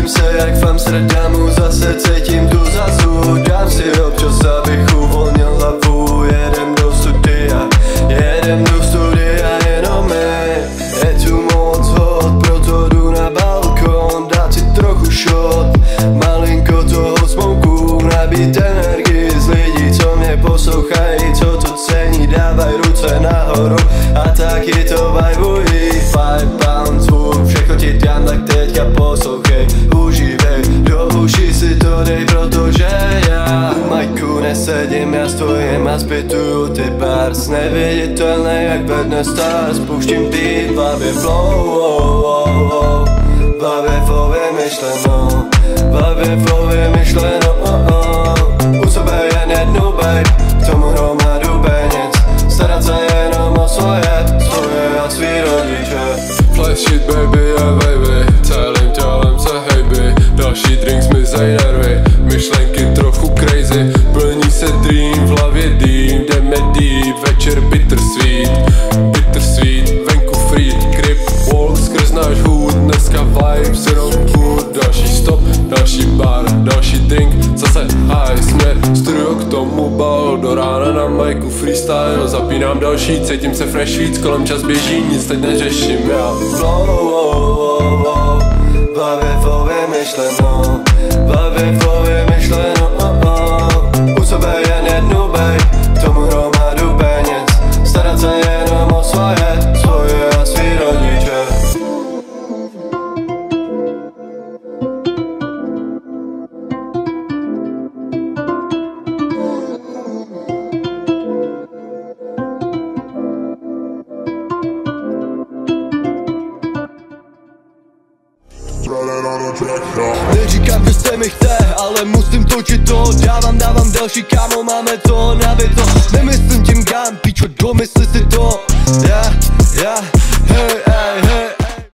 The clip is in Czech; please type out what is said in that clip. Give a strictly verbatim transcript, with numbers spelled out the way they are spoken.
Cítím se jak v Amsterdamu, zase cítím tu zazu. Dám si občas, abych uvolnil hlavu. Jedem do studia, jedem do studia jenom my. Je tu moc hod, proto jdu na balkon. Dát si trochu shot, malinko toho smoku. Nabít energii z lidí, co mě poslouchají, co to cení, dávaj ruce nahoru a taky to vajbují. Five pounds zvuk, všechno ti dám, tak teďka poslouchej. Užívej, do uší si to dej, protože já u majku nesedím, já stojím a zpětuju ty bars. Neviditelný jak ve dne stars, pouštím beat v hlavě flow, oh, oh, oh. V hlavě flow je myšleno, v hlavě flow je myšleno, oh, oh. U sebe jen jednu babe, k tomu hromadu peněz. Starat se jenom o svoje, svoje a svý rodiče. Flash shit baby, yeah baby, celým tělem se hejby. Další drink zmizej nervy, myšlenky trochu crazy. Plní se dream, v hlavě dým, jdeme deep. Večer bittersweet, bittersweet, venku free. Grip, walk skrz náš hůd, dneska vibes, jenom food. Další stop, další bar, další drink, zase high. Směr, studio k tomu bal, do rána na majku freestyle. Zapínám další, cítím se fresh víc, kolem čas běží, nic teď neřeším já. Flow, oh, oh, oh. V hlavě flow je myšleno, v hlavě flow je myšleno, oh, oh. U sebe jen jednu babe, k tomu hromadu peněz. Starat se jenom o svoje, svoje a svý rodiče. Neříkám, že se mi chce, ale musím točit to. Dávám, dávám další, kámo, máme to nabito. Nemyslím tím gán, pičo, domysli si to.